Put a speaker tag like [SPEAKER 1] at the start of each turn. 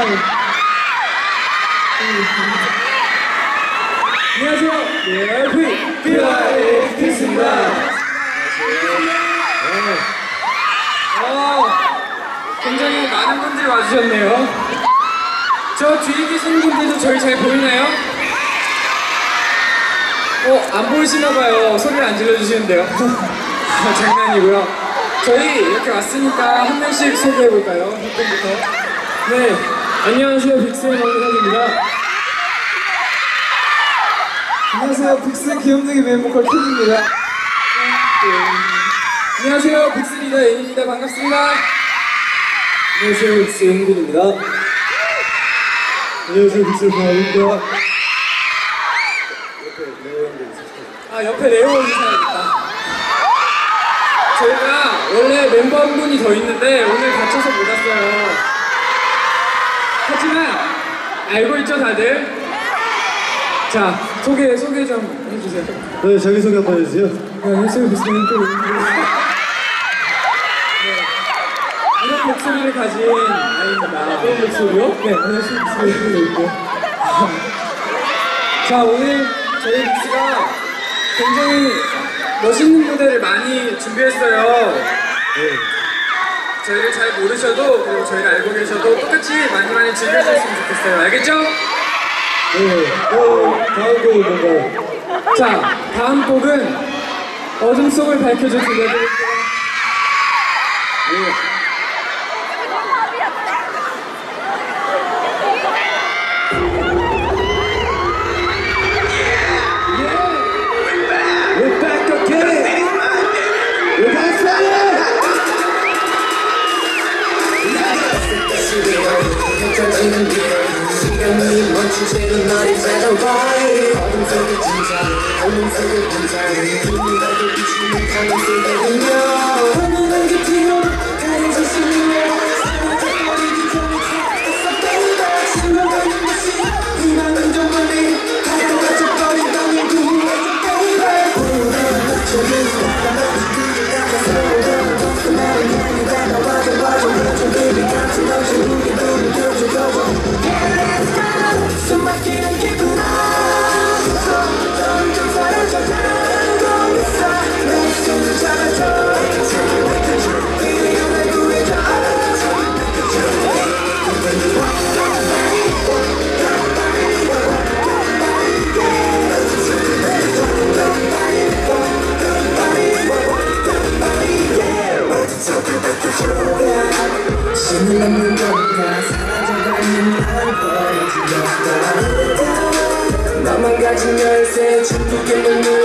[SPEAKER 1] 안녕하세요. 픽스입니다. 굉장히 많은 분들이 와주셨네요. 저 뒤에 계신 분들도 저희 잘 보이나요? 안 보이시나봐요. 소리를 안 질러주시는데요. 장난이고요. 저희 이렇게 왔으니까 한 명씩 소개해볼까요? 어떤부터? 네, 안녕하세요. 빅스의 황민혁입니다. 안녕하세요. 빅스 귀염둥이 멤버컬 킴입니다. 안녕하세요. 빅스 리더 A입니다. 반갑습니다. 안녕하세요. 빅스 영빈입니다. 안녕하세요. 빅스 바입니다. 옆에 레오 형이 있어야겠다. 저희가 원래 멤버 한 분이 더 있는데 오늘 다쳐서 못 왔어요. 하지만 알고 있죠 다들? 자, 소개 좀 해주세요.
[SPEAKER 2] 네, 자기소개 한번 해주세요.
[SPEAKER 1] 안녕하세요, 빅스입니다. 이런 목소리를 가진 아이입니다. 이런 목소리요? 네, 안녕하세요, 빅스입니다. 자, 오늘 저희 빅스가 굉장히 멋있는 무대를 많이 준비했어요. 네. 저희를 잘 모르셔도 그리고 저희를 알고 계셔도 똑같이 많이 즐겨주셨으면 좋겠어요. 알겠죠?
[SPEAKER 2] 네, 다음 곡은 뭔가요?
[SPEAKER 1] 자, 다음 곡은 어둠 속을 밝혀줘 들려드릴게요. 네.
[SPEAKER 3] 시간이 멈춘 채로 너를 찾아와 어둠 속의 진짜 어둠 속의 분장 누군가도 잊지 못하는 세계군요 환연한 곁으로 가려진 시민을 사라져버리기 전에 찾았어 baby 실망하는 듯이 희망은 좀 멀리 가도 갇혀버린 너의 구해줘 baby 저기 바다가 그게 가서 더 나를 향해 다가와줘 와줘 해줘 baby 같은 당신 우리 눈을 켜줘 숨막히는 기분아 점점 사라져가는 거였어 내 손을 잡아줘 이대로 날 구해줘 신을 남는 건가 사라져가는 날 보여주겠다 너만 가진 열쇠 중국의 눈물